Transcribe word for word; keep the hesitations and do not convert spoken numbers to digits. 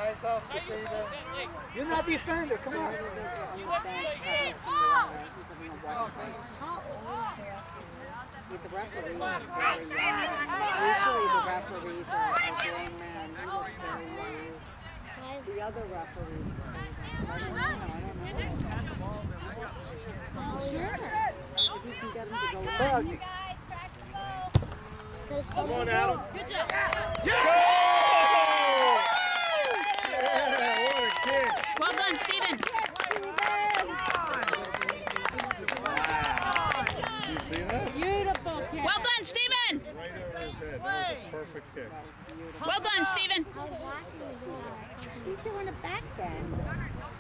Nice hustle, Steven. You're not defender. Come on. With the referees, very young. Usually the referees are a grown man. He looks very young. The other referees, I don't know. I don't know. Sure. If you can get him to go back. Come on, Adam. Good job. Yeah! Yeah, what a kid. Well done, Steven. You see that? Beautiful kick. Well done, Steven. Right over his head. That was a perfect kick. Well done, Steven. He's doing a back bend.